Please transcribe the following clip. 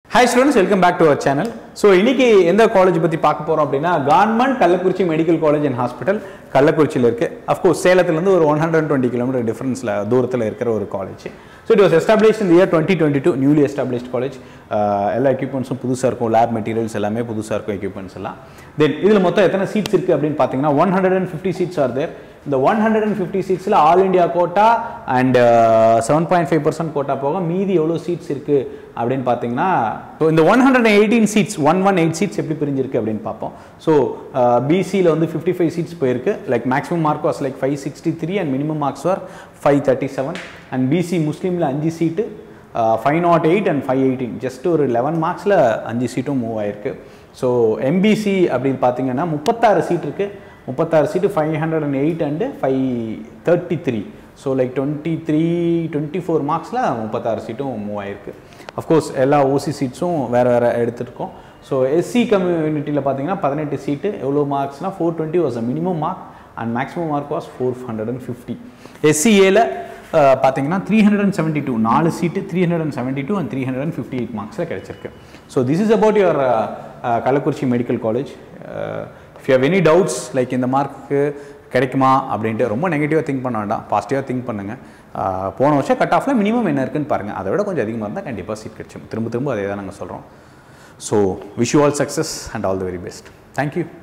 Hi students, welcome back to our channel. So, இன்னைக்கு எந்த college பத்தி பார்க்க போறோம் அப்படினா Govt Kallakurichi Medical College and Hospital Kallakurichiல இருக்கு. Of course, சேலத்துல இருந்து ஒரு 120 km டிஃபரன்ஸ்ல தூரத்துல இருக்கிற ஒரு college. So, it was established in the year 2022, newly established college. எல்லா equipmentsம் புதுசா இருக்கும், lab materials எல்லாமே புதுசா இருக்கும் equipments எல்லாம். Then இதுல மொத்தம் எத்தனை seats இருக்கு அப்படினு பாத்தீங்கன்னா 150 seats are there. The 150 seats la all India quota and 7.5% quota போக மீதி எவ்வளவு seats இருக்கு அப்படினு பாத்தீங்கன்னா so இந்த 118 seats 118 seats எப்படி பிரிஞ்சிருக்கு அப்படினு பாப்போம். So BC ல வந்து 55 seats போயிருக்கு, like maximum mark was like 563 and minimum marks were 537 and BC Muslim ல 5 seat 508 and 518 just ஒரு 11 marks ல 5 seats மூவ் ஆயிருக்கு. So MBC அப்படினு பாத்தீங்கன்னா 36 seat இருக்கு, 36 seat 508 and 533, so like 24 marks la 36 seat move ஆயிருக்கு. Of course எல்லா OC seatsம் வேற வேற எடுத்துட்டோம். So SC community ல பாத்தீங்கன்னா 18 seat எவ்வளவு மார்க்ஸ்னா 420 was the minimum mark and maximum mark was 450. SCA ல பாத்தீங்கன்னா 372 4 seat 372 and 358 marks ல கிடைச்சிருக்கு. So this is about your Kallakurichi Medical College. If you have any doubts like இந்த மார்க்கு கிடைக்குமா அப்படின்ட்டு ரொம்ப நெகட்டிவாக திங்க் பண்ண வேண்டாம், பாசிட்டிவாக திங்க் பண்ணுங்கள். போன வருஷம் கட் ஆஃபில் மினிமம் என்ன இருக்குன்னு பாருங்கள், அதை விட கொஞ்சம் அதிகமாக இருந்தால் கண்டிப்பாக சீட் கிடைச்சிடும். திரும்ப அதே தான் நாங்கள் சொல்கிறோம். So wish you all success and all the very best. Thank you.